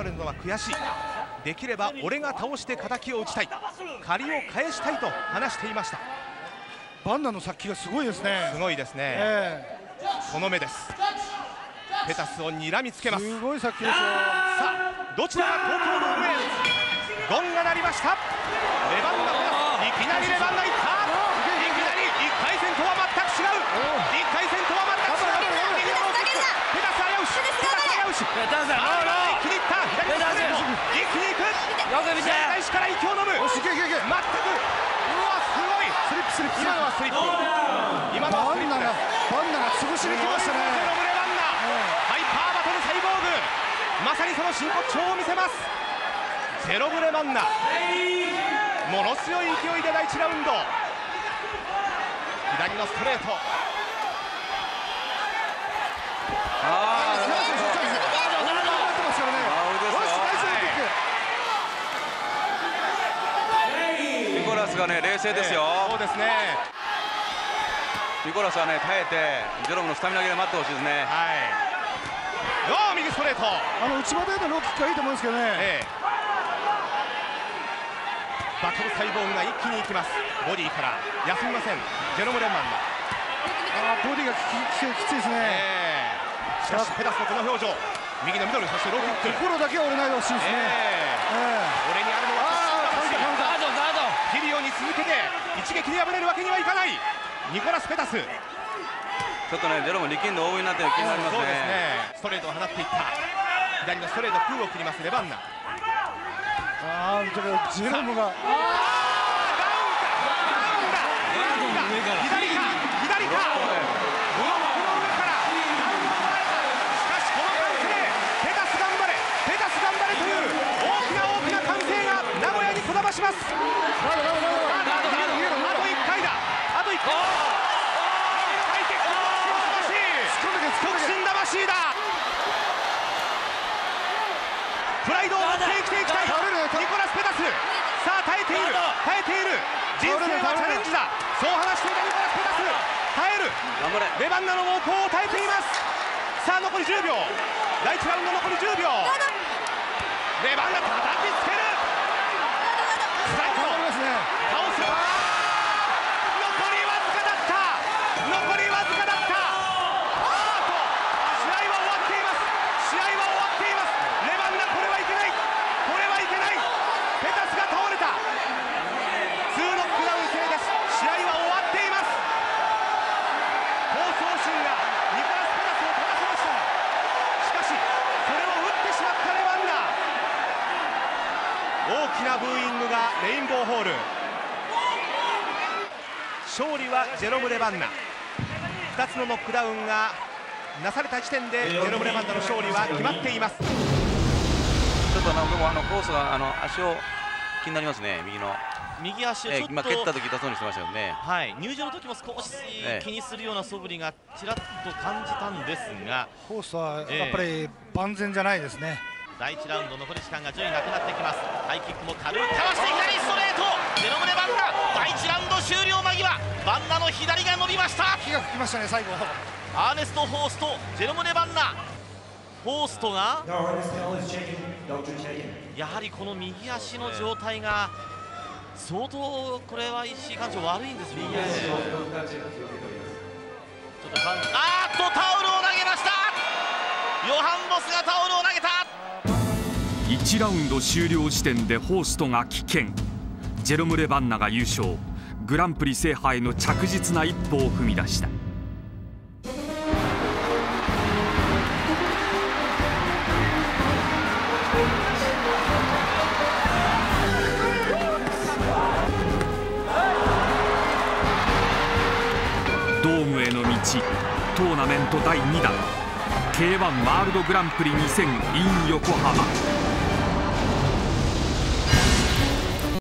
れるのは悔しい、できれば俺が倒して敵を打ちたい、借りを返したいと話していました。 バンナの殺気がすごいですね。 すごいですね、この目です。ペタスを睨みつけます。 すごい殺気ですよ。 さあどちらが東京ドームへ。ゴンが鳴りました。レバンナ、いきなりレバンナいった。いきなり1回戦とは全く違う、1回戦とは全く違う。右のローキック、ペタス危うし、ペタス危うし、ペタス一気にいった。左のストレート一気にいく。 よく見て、 開始から息を飲む。全く、うわすごいスリップ、今のはスリップ、今のはスリップ。 バンナが潰しに来ましたね。 ゼロムレバンナ、ハイパーバトルサイボーグ、まさにその真骨頂を見せます。ゼロブレバンナ、もの強い勢いで第1ラウンド、左のストレート、 ニコラスがね冷静ですよ。 そうですね、 ニコラスはね耐えてゼロムのスタミナ切れ待ってほしいですね。 はい、右ストレート、 内股へのローキックがいいと思うんですけどね。 バトルサイボーグが一気にいきます。ボディから休みません、ゼロムレバンナ。 ボディがきついですね。 しかしペタスのこの表情、右のミドル、そしてローキック、 心だけは折れないでほしいですね。 俺にあるのはキリオに続けて一撃で敗れるわけにはいかないニコラス・ペタス。ちょっとねゼロも力んで大食いになってる気になりますね。 そうですね、ストレートを放っていった。左のストレート空を切りますレバンナ。 ジェロムが左かブロックの上から、しかしこの歓声、ペタス頑張れ、ペタス頑張れという大きな歓声が名古屋にこだまします。あと1回だ、あと1回、極真魂だ。プライドを持って生きていきたいニコラス・ペタス。さあ耐えている、耐えている、人生はチャレンジだ、そう話していたニコラス・ペタス。耐える、レバンナの猛攻を耐えています。さあ残り10秒、第1ラウンド残り10秒、レバンナ叩きつける、ストライクを倒す。残りわずかだった、残りわずかだった。試合は終わっています、試合は終わっています。レバンナ、これはいけない、これはいけない。ペタスが倒れた、2ノックダウン制です。試合は終わっています。闘争心がニコラス・ペタスを立たせました。しかしそれを打ってしまったレバンナ。大きなブーイングがレインボーホール。勝利はジェロム・レバンナ。2つのノックダウンがなされた時点でジェロム・レバンナの勝利は決まっています。 ちょっと僕もコースが足を気になりますね。 右足をちょっと、 今蹴った時痛そうにしてましたよね。 はい、入場の時も少し気にするような素振りがちらっと感じたんですが、 コースはやっぱり万全じゃないですね。 第1ラウンド残り時間が徐々になくなってきます。ハイキックも軽くかわして左ストレート、ゼロムレバンナ。第1ラウンド終了間際、バンナの左が伸びました。 火が吹きましたね最後。 アーネスト・ホースト、ジェロムレバンナ。ホーストがやはりこの右足の状態が相当、これは石井館長悪いんですね。ちょっとタオルを投げました。ヨハン・ボスがタオルを投げた。 1ラウンド終了時点でホーストが棄権、ジェロム・レバンナが優勝、グランプリ制覇への着実な一歩を踏み出した。ドームへの道、トーナメント第2弾 K1 ワールドグランプリ2000 in 横浜。